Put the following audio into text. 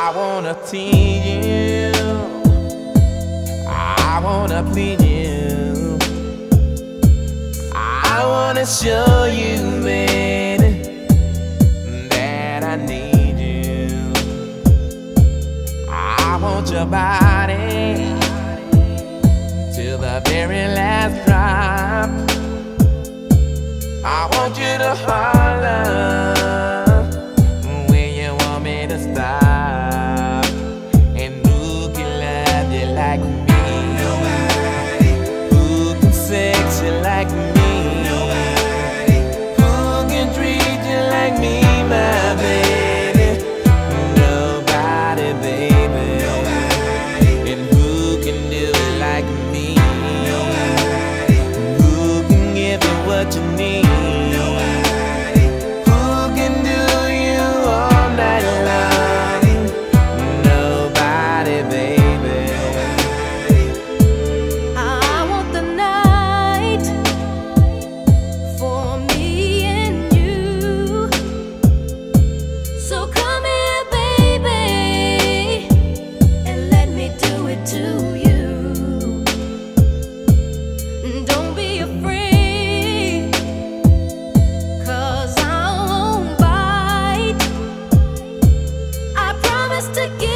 wanna tease you, I wanna please you, I wanna show you, baby, that I need you. I want your body till the very last drop. I want you to holler when you want me to stop. And who can love you like me? Nobody. Who can sex you like me? Nobody. Who can treat you like me, my baby? Nobody, baby. Nobody. And who can do it like me? Nobody. Who can give you what you need? To